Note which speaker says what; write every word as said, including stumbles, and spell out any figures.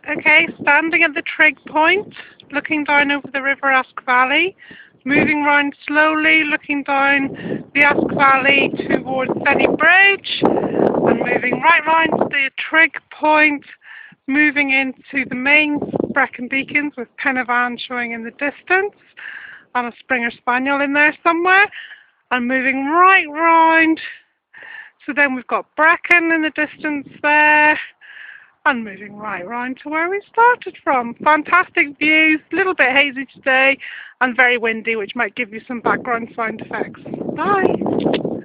Speaker 1: Okay, standing at the Trig point, looking down over the River Usk Valley, moving round slowly, looking down the Usk Valley towards Senny Bridge, and moving right round to the Trig point, moving into the main Brecon beacons with Pen y Fan showing in the distance, and a Springer Spaniel in there somewhere, and moving right round. So then we've got Brecon in the distance there, and moving right round to where we started from. Fantastic views, a little bit hazy today, and very windy, which might give you some background sound effects. Bye!